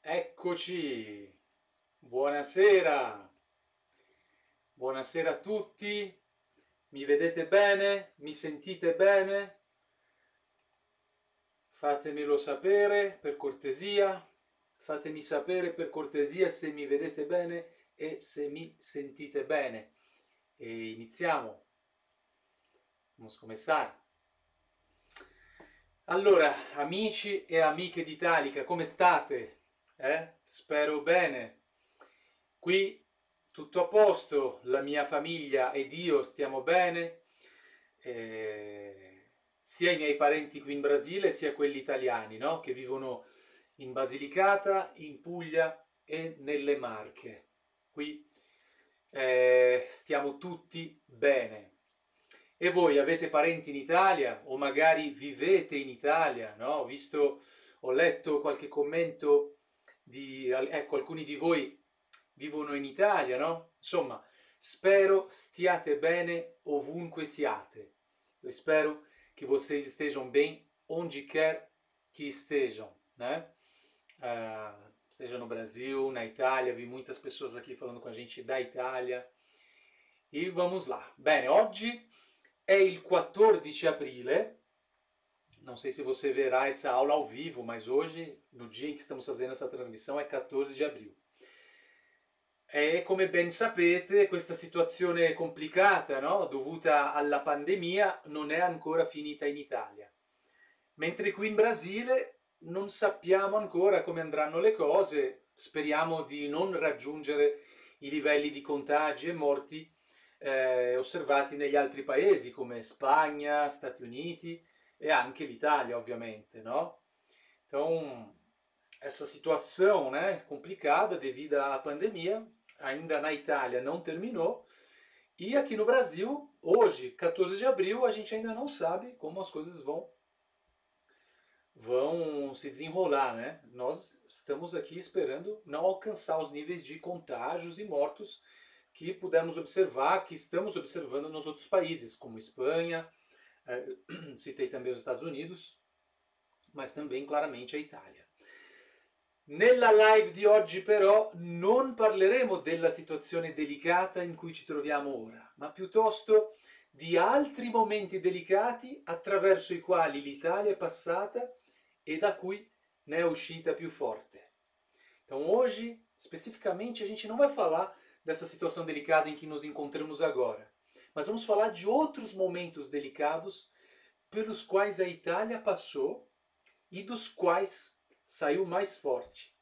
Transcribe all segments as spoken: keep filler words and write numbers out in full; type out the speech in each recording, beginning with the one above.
Eccoci, buonasera, buonasera a tutti, mi vedete bene? Mi sentite bene? Fatemelo sapere per cortesia, fatemi sapere per cortesia se mi vedete bene e se mi sentite bene. E iniziamo, vamos começar. Allora, amici e amiche d'Italica, come state? Eh? Spero bene. Qui tutto a posto, la mia famiglia ed io stiamo bene, eh, sia i miei parenti qui in Brasile sia quelli italiani, no? Che vivono in Basilicata, in Puglia e nelle Marche. Qui eh, stiamo tutti bene. E voi avete parenti in Italia o magari vivete in Italia, no? Ho visto, ho letto qualche commento di, ecco, alcuni di voi vivono in Italia, no? Insomma, spero stiate bene ovunque siate. Eu espero que vocês estejam bem onde quer que estejam, né? Ah, seja no Brasil, na Itália, vi muitas pessoas aqui falando com a gente da Itália. E vamos lá. Bene, oggi è il quattordici aprile, não sei se você verá essa aula ao vivo, mas hoje, no dia em que estamos fazendo essa transmissão, è quattordici di aprile. E come ben sapete, questa situazione complicata, no? Dovuta alla pandemia, non è ancora finita in Italia. Mentre qui in Brasile non sappiamo ancora come andranno le cose, speriamo di non raggiungere i livelli di contagi e morti eh, osservati negli altri paesi come Spagna, Stati Uniti e anche l'Italia, ovviamente, no? Então, essa situação, né, complicada devido à pandemia, ainda na Itália não terminou, e aqui no Brasil, hoje, quatorze de abril, a gente ainda não sabe como as coisas vão vão se desenrolar, né? Nós estamos aqui esperando não alcançar os níveis de contágios e mortos que pudemos observar, que estamos observando nos outros países, como Espanha, eh, citei também os Estados Unidos, mas também claramente a Itália. Nella live di oggi però non parleremo della situazione delicata in cui ci troviamo ora, ma piuttosto di altri momenti delicati attraverso i quali l'Italia è passata e da cui ne è uscita più forte. Então hoje, especificamente, a gente não vai falar dessa situação delicada em que nos encontramos agora, mas vamos falar de outros momentos delicados pelos quais a Itália passou e dos quais saiu mais forte.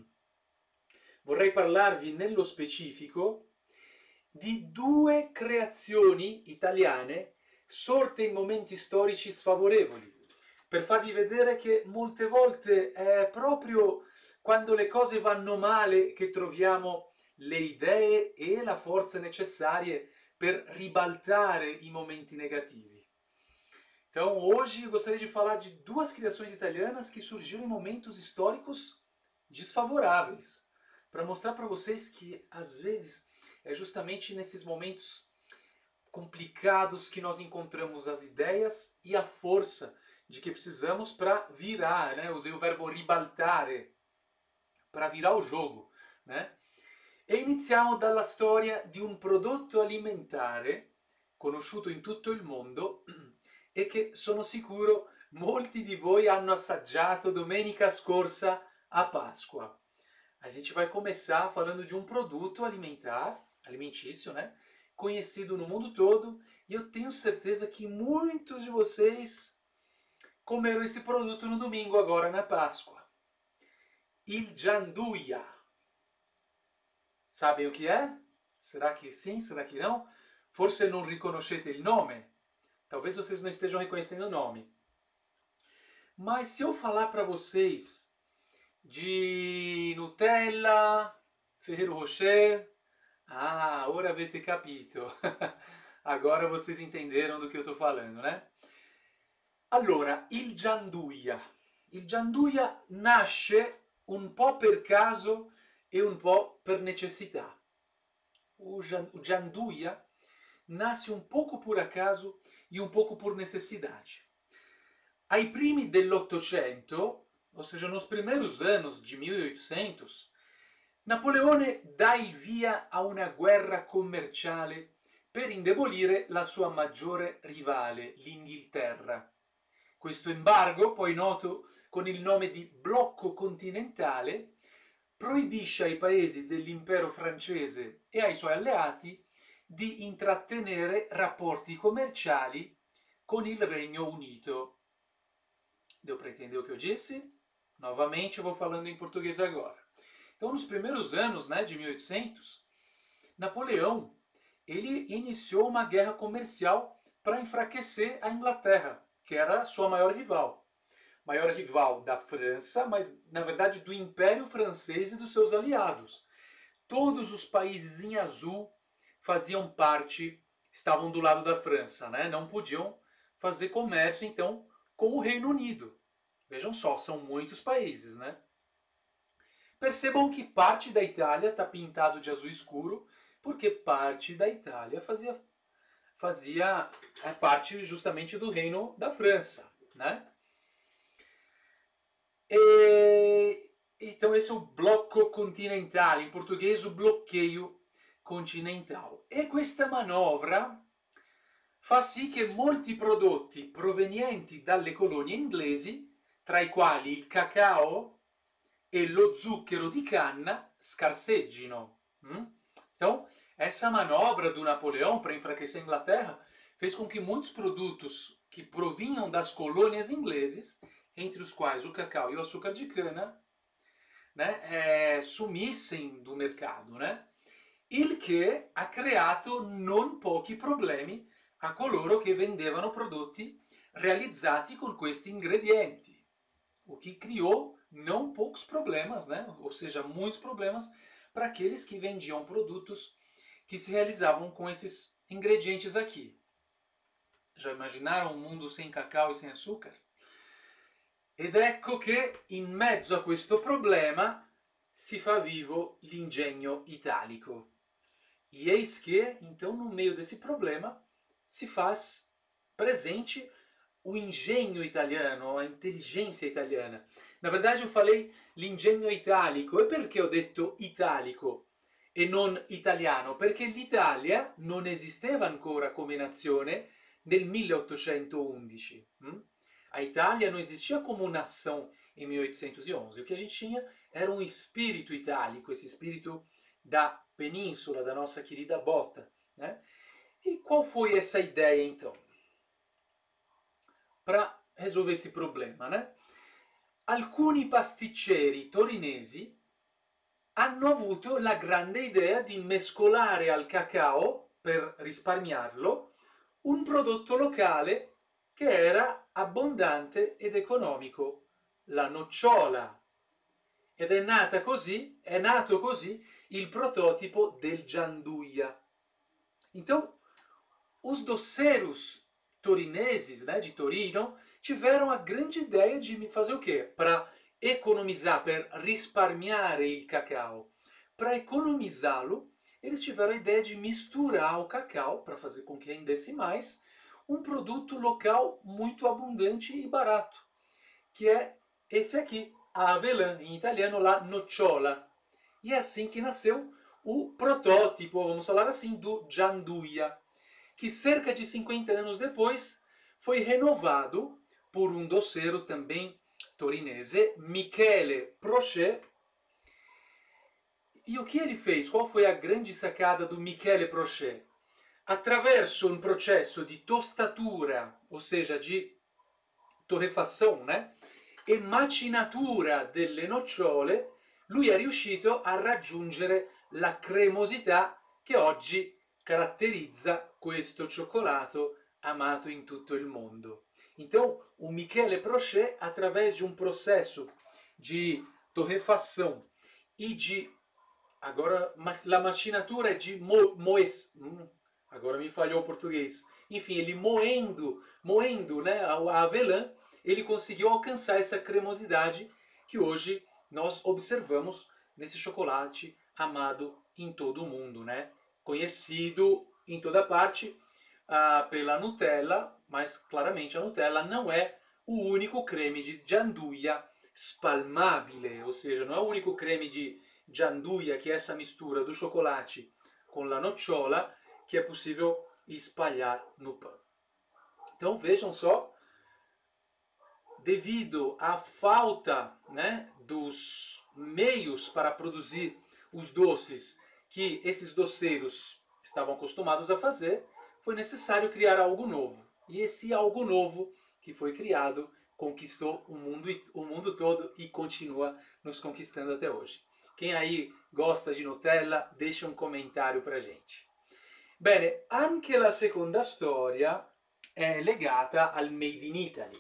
Vorrei parlarvi nello specifico di due creazioni italiane sorte in momenti storici sfavorevoli, per farvi vedere che molte volte è proprio quando le cose vanno male che troviamo le idee e la forza necessarie per ribaltare i momenti negativi. Então, hoje eu gostaria de falar de duas criações italianas que surgiram em momentos históricos desfavoráveis, para mostrar para vocês que, às vezes, é justamente nesses momentos complicados que nós encontramos as ideias e a força de que precisamos para virar, né? Usei o verbo ribaltare, para virar o jogo, né? E iniziamo dalla storia di un prodotto alimentare conosciuto in tutto il mondo e che sono sicuro molti di voi hanno assaggiato domenica scorsa a Páscoa. A gente vai começar falando de um produto alimentar, alimentício, né? Conhecido no mundo todo, e eu tenho certeza que muitos de vocês comeram esse produto no domingo agora na Páscoa. Il gianduia. Sabem o que é? Será que sim? Será que não? Forse non riconoscete il nome. Talvez vocês não estejam reconhecendo o nome. Mas se eu falar para vocês de Nutella, Ferrero Rocher, ah, ora avete capito. Agora vocês entenderam do que eu estou falando, né? Allora, il gianduia. Il gianduia nasce un po' per caso e un po' per necessità. O gianduia nasce un poco por acaso e un poco por necessidade. Ai primi dell'Ottocento, ou seja, nos primeiros anos de mil e oitocentos, Napoleone dà il via a una guerra commerciale per indebolire la sua maggiore rivale, l'Inghilterra. Questo embargo, poi noto con il nome di blocco continentale, proibisce ai paesi dell'impero francese e ai suoi alleati di intrattenere rapporti commerciali con il Regno Unito. Deu para entender o que eu disse? Novamente eu vou falando em português agora. Então, nos primeiros anos, né, de mil e oitocentos, Napoleão ele iniciou uma guerra comercial para enfraquecer a Inglaterra, que era a sua maior rival. Maior rival da França, mas na verdade do Império Francês e dos seus aliados. Todos os países em azul faziam parte, estavam do lado da França, né? Não podiam fazer comércio então com o Reino Unido. Vejam só, são muitos países, né? Percebam que parte da Itália está pintado de azul escuro, porque parte da Itália fazia, fazia é, parte justamente do Reino da França, né? E, então esse é o blocco continentale, in portoghese o bloqueio continental. E questa manovra fa sì che molti prodotti provenienti dalle colonie inglesi, tra i quali il cacao e lo zucchero di canna, scarseggino. Então, essa manobra do Napoleão para enfraquecer a Inglaterra fez com que muitos produtos que provinham das colônias ingleses, entre os quais o cacau e o açúcar de cana, né, eh, sumissem do mercado, né? Il che ha creato non pochi problemi a coloro che vendevano prodotti realizzati con questi ingredienti, o que criou não poucos problemas, né? Ou seja, muitos problemas para aqueles que vendiam produtos que se realizavam com esses ingredientes aqui. Já imaginaram um mundo sem cacau e sem açúcar? Ed ecco che in mezzo a questo problema si fa vivo l'ingegno italico. E eis que, então, no meio desse problema, se faz presente o engenho italiano, a inteligência italiana. Na verdade, eu falei l'ingegno italico. E perché ho detto italico e non italiano? Perché l'Italia non esisteva ancora come nazione nel milleottocentoundici. Hm? A Itália não existia como nação em mil oitocentos e onze. O que a gente tinha era um espírito itálico, esse espírito da península, da nossa querida bota, né? E qual foi essa ideia, então? Para resolver esse problema, né? Alcuni pasticceri torinesi hanno avuto la grande idea di mescolare al cacao, per risparmiarlo, un prodotto locale che era abbondante ed economico, la nocciola. Ed è nata così, è nato così il prototipo del gianduia. Então, os doceiros torineses, né, de Torino, tiveram a grande ideia de fazer o quê? Para economizar, per risparmiare il cacao. Para economizá-lo, eles tiveram a ideia de misturar o cacau, para fazer com que rendesse mais, um produto local muito abundante e barato, que é esse aqui, a avelã, em italiano la nocciola. E é assim que nasceu o protótipo, vamos falar assim, do gianduia, que cerca de cinquenta anos depois foi renovado por um doceiro também torinese, Michele Prochet. E o que ele fez? Qual foi a grande sacada do Michele Prochet? Attraverso un processo di tostatura, ou seja, di torrefação, né? E macinatura delle nocciole, lui è riuscito a raggiungere la cremosità che oggi caratterizza questo cioccolato amato in tutto il mondo. Então, o Michele Prochet, através de um processo de torrefação e de... Agora, la macinatura é de mo, moes... Hum, agora me falhou o português. Enfim, ele moendo, moendo, né, a avelã, ele conseguiu alcançar essa cremosidade que hoje nós observamos nesse chocolate amado em todo o mundo, né? Conhecido em toda parte uh, pela Nutella, mas claramente a Nutella não é o único creme de gianduia spalmabile, ou seja, não é o único creme de gianduia, que é essa mistura do chocolate com a nocciola, que é possível espalhar no pão. Então vejam só, devido à falta, né, dos meios para produzir os doces que esses doceiros estavam acostumados a fazer, foi necessário criar algo novo. E esse algo novo que foi criado conquistou o mundo, o mundo todo e continua nos conquistando até hoje. Quem aí gosta di Nutella, deixa um comentário pra gente. Bene, anche la seconda storia è legata al Made in Italy.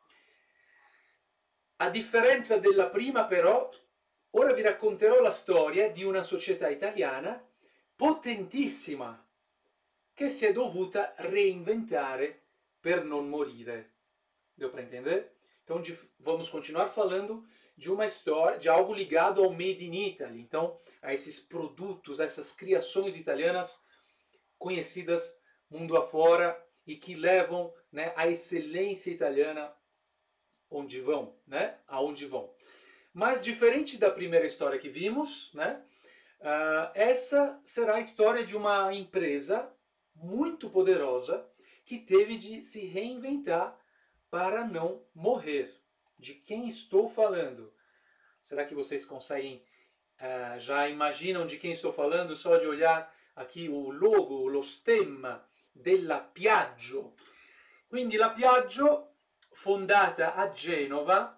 A differenza della prima, però, ora vi racconterò la storia di una società italiana potentissima che si è dovuta reinventare per non morire. Deu para entender? Então de, vamos continuar falando de uma história, de algo ligado ao Made in Italy. Então, a esses produtos, a essas criações italianas conhecidas mundo afora e que levam, né, a excelência italiana onde vão, né? Aonde vão. Mas diferente da primeira história que vimos, né? Uh, essa será a história de uma empresa muito poderosa que teve de se reinventar para não morrer. De quem estou falando? Será que vocês conseguem, uh, já imaginam de quem estou falando só de olhar aqui o logo, lo stemma della Piaggio? Quindi la Piaggio, fondata a Genova,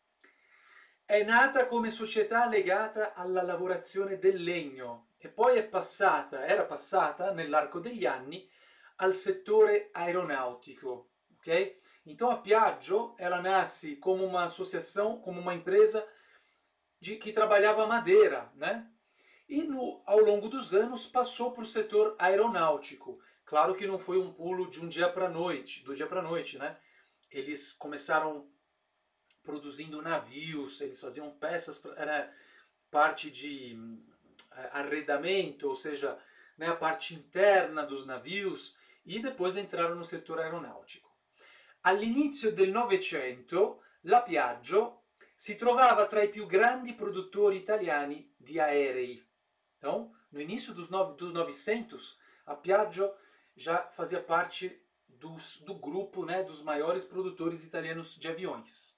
è nata come società legata alla lavorazione del legno e poi è passata, era passata nell'arco degli anni al settore aeronautico, ok? Então a Piaggio, ela nasce como uma associação, como uma empresa de, que trabalhava madeira, né? E no, ao longo dos anos passou para o setor aeronáutico. Claro que não foi um pulo de um dia para a noite, do dia para a noite, né? Eles começaram produzindo navios, eles faziam peças, era parte de arredamento, ou seja, né, a parte interna dos navios, e depois entraram no setor aeronautico. All'inizio del Novecento la Piaggio si trovava tra i più grandi produttori italiani di aerei. Então, no início dos, no, dos novecentos, a Piaggio já fazia parte dos, do grupo, né, dos maiores produtores italianos de aviões.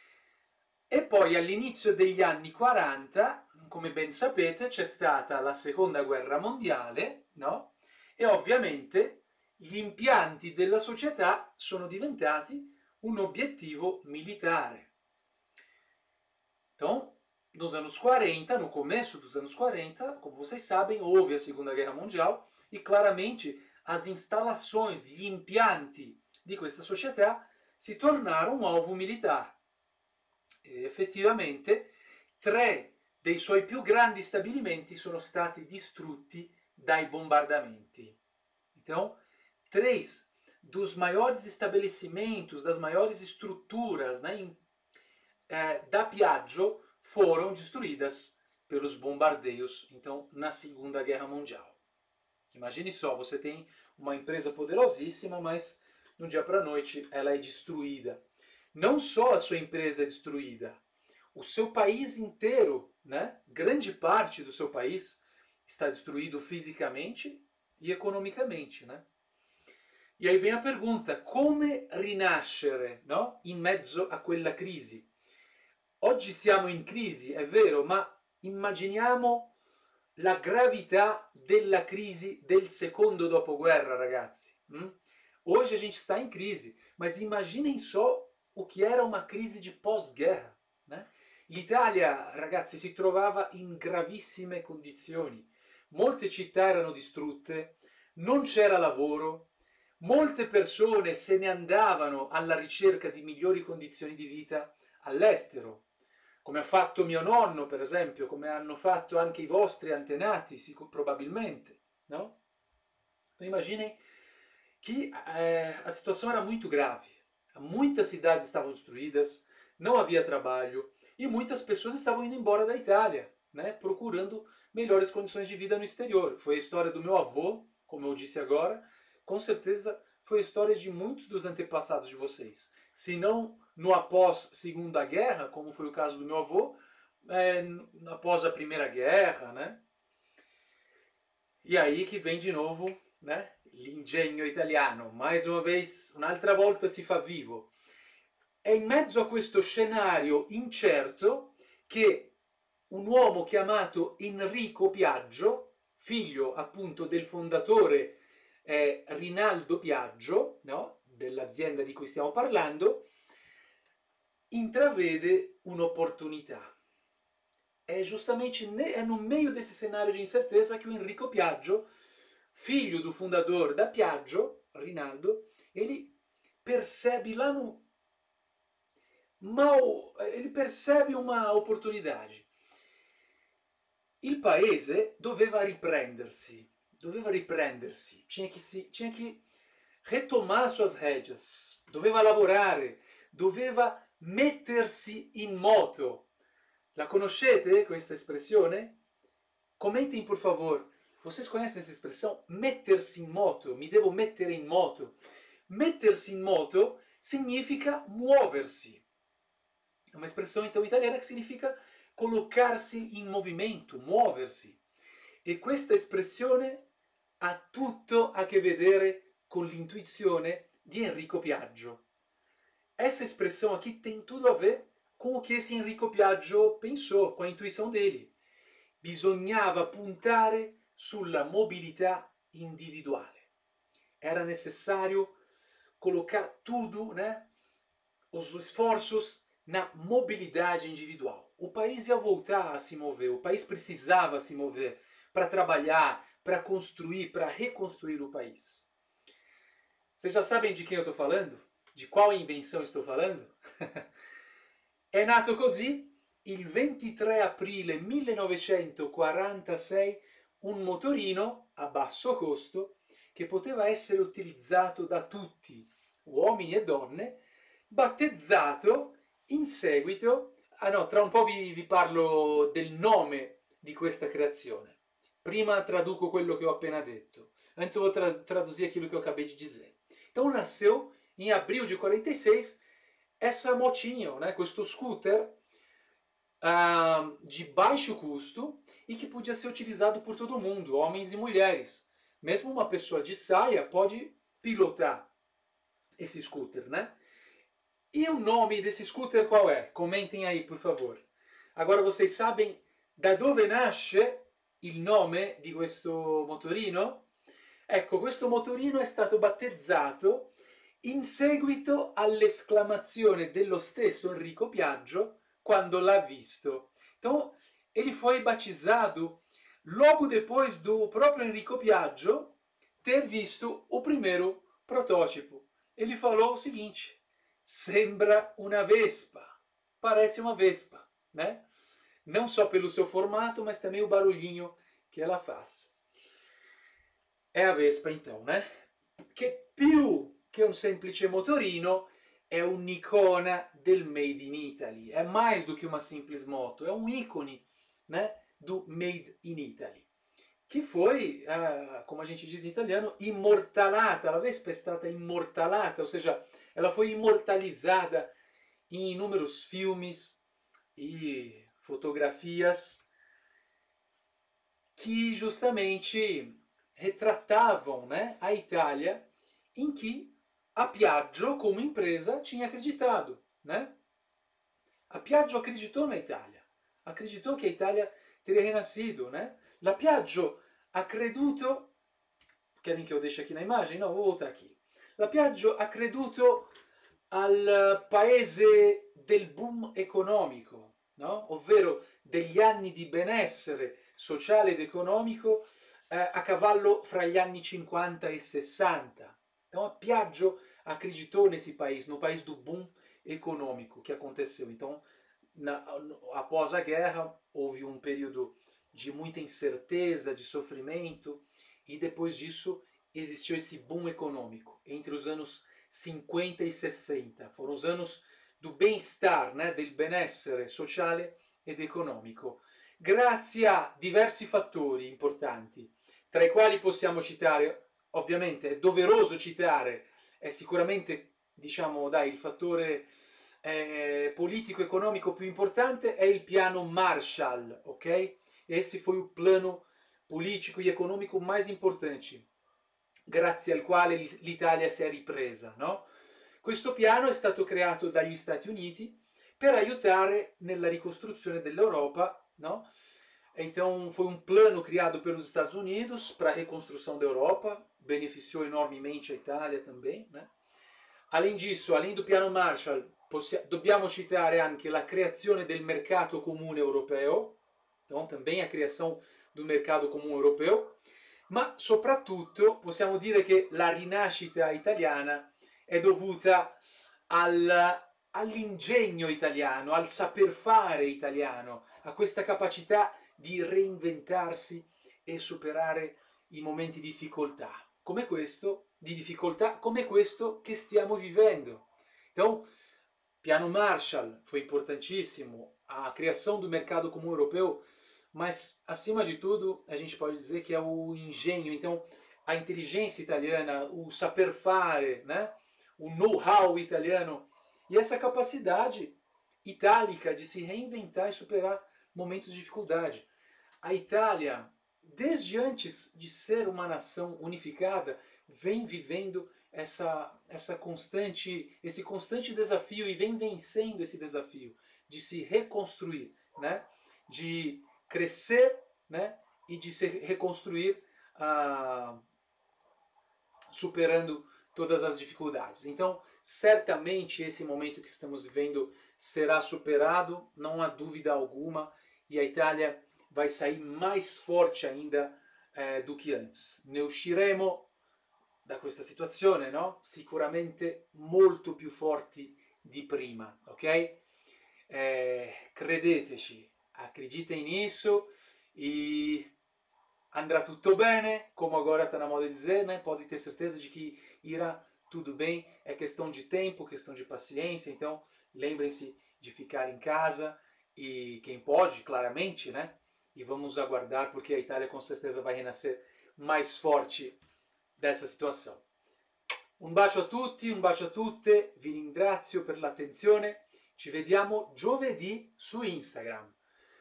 E poi all'inizio degli anni quaranta, come ben sapete, c'è stata la seconda guerra mondiale, no? E ovviamente gli impianti della società sono diventati un obiettivo militare. Então, nos anos quarenta, no começo dos anos quarenta, como vocês sabem, houve a Segunda Guerra Mundial e claramente as instalações, gli impianti di questa società si tornarono un alvo militare. E effettivamente tre dei suoi più grandi stabilimenti sono stati distrutti dai bombardamenti. Então, três dos maiores estabelecimentos, das maiores estruturas, né, em, eh, da Piaggio foram destruídas pelos bombardeios, então, na Segunda Guerra Mundial. Imagine só, você tem uma empresa poderosíssima, mas no dia para a noite ela é destruída. Não só a sua empresa é destruída, o seu país inteiro, né, grande parte do seu país está destruído fisicamente e economicamente, né? E aí vem a pergunta, come rinascere, no? In mezzo a quella crisi? Oggi siamo in crisi, è vero, ma immaginiamo la gravità della crisi del secondo dopoguerra, ragazzi. Hm? Hoje a gente está em crise, mas imaginem só o que era uma crisi di pós-guerra, né? L'Italia, ragazzi, si trovava in gravissime condizioni. Molte città erano distrutte, non c'era lavoro, molte persone se ne andavano alla ricerca di migliori condizioni di vita all'estero, come ha fatto mio nonno, per esempio, come hanno fatto anche i vostri antenati, probabilmente, no? Imaginem que eh, a situação era muito grave. Muitas cidades estavam destruídas, não havia trabalho e muitas pessoas estavam indo embora da Itália, né, procurando melhores condições de vida no exterior. Foi a história do meu avô, como eu disse agora, com certeza foi a história de muitos dos antepassados de vocês. Se não no após Segunda Guerra, como foi o caso do meu avô, é, após a Primeira Guerra, né? E aí que vem de novo, né? L'ingegno italiano, mais uma vez, un'altra volta si fa vivo. È in mezzo a questo scenario incerto che un uomo chiamato Enrico Piaggio, figlio appunto del fondatore eh, Rinaldo Piaggio, no? Dell'azienda di cui stiamo parlando, intravede un'opportunità. É justamente é no meio desse cenário de incerteza que o Enrico Piaggio, filho do fundador da Piaggio, Rinaldo, ele percebe lá no mal, ele percebe uma opportunidade. Il paese doveva riprendersi, doveva riprendersi, tinha que, si, tinha que retomar suas rédeas, doveva lavorare, doveva mettersi in moto. La conoscete questa espressione? Comentem por favor. Vocês conhecem essa expressão? Mettersi in moto, mi devo mettere in moto. Mettersi in moto significa muoversi. É uma expressão então italiana que significa colocar-se in movimento, muoversi. E questa espressione ha tutto a che vedere con l'intuizione di Enrico Piaggio. Essa expressão aqui tem tudo a ver com o que esse Enrico Piaggio pensou, com a intuição dele. Bisognava puntare sulla mobilità individuale. Era necessário colocar tudo, né, os esforços na mobilidade individual. O país ia voltar a se mover, o país precisava se mover para trabalhar, para construir, para reconstruir o país. Vocês já sabem de quem eu estou falando? De qual invenção estou falando? È nato così il ventitré aprile millenovecentoquarantasei un motorino a basso costo che poteva essere utilizzato da tutti, uomini e donne, battezzato in seguito... Ah no, tra un po' vi, vi parlo del nome di questa creazione. Prima traduco quello que eu appena detto. Antes eu vou tra traduzir aquilo que eu acabei de dizer. Então nasceu em abril de quarenta e seis essa motinha, né, questo scooter uh, de baixo custo e que podia ser utilizado por todo mundo, homens e mulheres. Mesmo uma pessoa de saia pode pilotar esse scooter, né? E o nome desse scooter qual é? Comentem aí, por favor. Agora vocês sabem da dove nasce il nome di questo motorino? Ecco, questo motorino è stato battezzato in seguito all'esclamazione dello stesso Enrico Piaggio quando l'ha visto. Então, ele foi batizado logo depois do próprio Enrico Piaggio ter visto o primeiro protótipo. Ele falou o seguinte: sembra una Vespa, parece uma Vespa, né? Não só pelo seu formato, mas também o barulhinho que ela faz. É a Vespa então, né? Che più che un semplice motorino è un'icona del Made in Italy. È mais do que uma simples moto, é um ícone, né, do Made in Italy. Que foi, uh, como a gente diz em italiano, immortalata. La Vespa è stata immortalata, ou seja, ela foi imortalizada em inúmeros filmes e fotografias que justamente retratavam, né, a Itália em que a Piaggio, como empresa, tinha acreditado, né? A Piaggio acreditou na Itália, acreditou que a Itália teria renascido, né? La Piaggio ha creduto... Querem que eu deixe aqui na imagem? Não, vou voltar aqui. La Piaggio ha creduto al paese del boom economico, no? Ovvero degli anni di benessere sociale ed economico eh, a cavallo fra gli anni cinquanta e sessanta. Então a Piaggio acreditou nesse país, no país do boom econômico que aconteceu. Então, na, após a guerra, houve um período de muita incerteza, de sofrimento, e depois disso existiu esse boom econômico, entre os anos cinquenta e sessenta. Foram os anos do bem-estar, né, del benessere sociale ed economico, grazie a diversi fattori importanti, tra i quali possiamo citare, ovviamente è doveroso citare, è sicuramente, diciamo, dai, il fattore eh, politico-econômico più importante é o piano Marshall, ok? Esse foi o plano politico e econômico mais importante, grazie al quale l'Italia si è ripresa, no? Questo piano è stato creato dagli Stati Uniti per aiutare nella ricostruzione dell'Europa, no? Então foi um plano criado pelos Estados Unidos para a reconstrução da Europa, beneficiou enormemente a Itália também, né? Além disso, além do piano Marshall, dobbiamo citare anche la creazione del mercato comune europeo, então também a criação do mercado comune europeo, ma soprattutto possiamo dire che la rinascita italiana è dovuta al, all'ingegno italiano, al saper fare italiano, a questa capacità di reinventarsi e superare i momenti di difficoltà, come questo, di difficoltà come questo che stiamo vivendo. Então, piano Marshall foi importantíssimo, a criação do mercado comum europeu, mas acima de tudo a gente pode dizer que é o engenho, então a inteligência italiana, o saper fare, né? O know-how italiano e essa capacidade itálica de se reinventar e superar momentos de dificuldade. A Itália, desde antes de ser uma nação unificada, vem vivendo essa, essa constante, esse constante desafio e vem vencendo esse desafio de se reconstruir, né? De crescer, né? E de se reconstruir ah, superando todas as dificuldades. Então, certamente esse momento que estamos vivendo será superado, não há dúvida alguma, e a Itália vai sair mais forte ainda eh, do que antes. Ne usciremo da questa situazione, no? Sicuramente molto più forti di prima, ok? Eh, credeteci, acreditem nisso e andrá tudo bem, como agora está na moda dizer, né? Pode ter certeza de que irá tudo bem, é questão de tempo, questão de paciência, então lembrem-se de ficar em casa e quem pode, claramente, né? E vamos aguardar porque a Itália com certeza vai renascer mais forte dessa situação. Un bacio a tutti, un bacio a tutte, vi ringrazio per l'attenzione, ci vediamo giovedì su Instagram.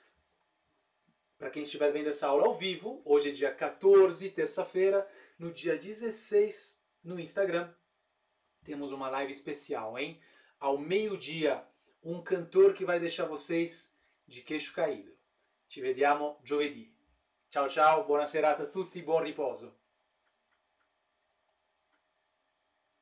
Para quem estiver vendo essa aula ao vivo, hoje é dia quatorze, terça-feira, no dia dezesseis, no Instagram, temos uma live especial, hein? Ao meio-dia, um cantor que vai deixar vocês de queixo caído. Ci vediamo giovedì. Ciao ciao, buona serata a tutti, buon riposo.